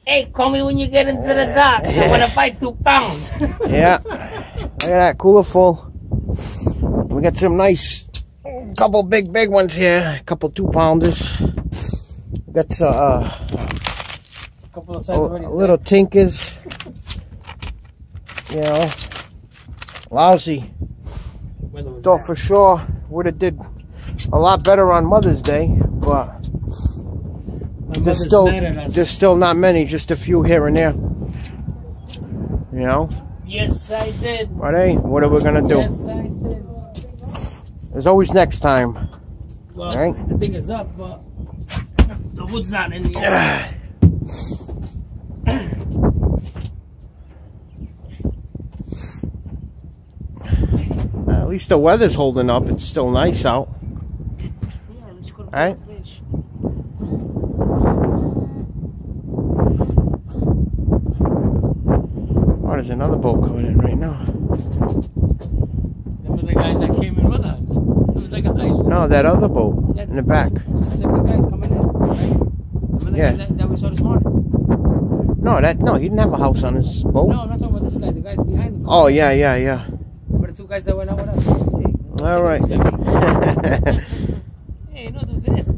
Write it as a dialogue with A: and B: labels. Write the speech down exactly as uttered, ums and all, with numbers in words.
A: Hey, call me when you get into the dock. I want to fight two pounds.
B: Yeah. Look at that cooler full. We got some nice, couple big, big ones here. A couple two pounders. We got uh, a
A: couple of sides already.
B: Little tinkers. You know, lousy. Thought for sure would have did a lot better on Mother's Day, but there's still there's still not many, just a few here and there. You know.
A: Yes, I did.
B: But hey, what are we gonna do?
A: Yes, I did.
B: There's always next time.
A: Well,
B: right?
A: The thing is up, but the wood's not in yet.
B: At least the weather's holding up. It's still nice out.
A: Yeah, let's go to
B: right?
A: fish.
B: Oh, there's another boat coming in right now.
A: Remember the guys that came in with us? Remember the guys?
B: No, that other boat
A: Yeah,
B: in the back.
A: The seven guys coming in, right? Remember the
B: Yeah.
A: guys that, that we saw this morning?
B: No, that no, he didn't have a house on his boat.
A: No, I'm not talking about this guy. The guys behind him.
B: Oh yeah, yeah, yeah.
A: Remember the two guys that went out with us? Hey,
B: All right.
A: hey, don't do this.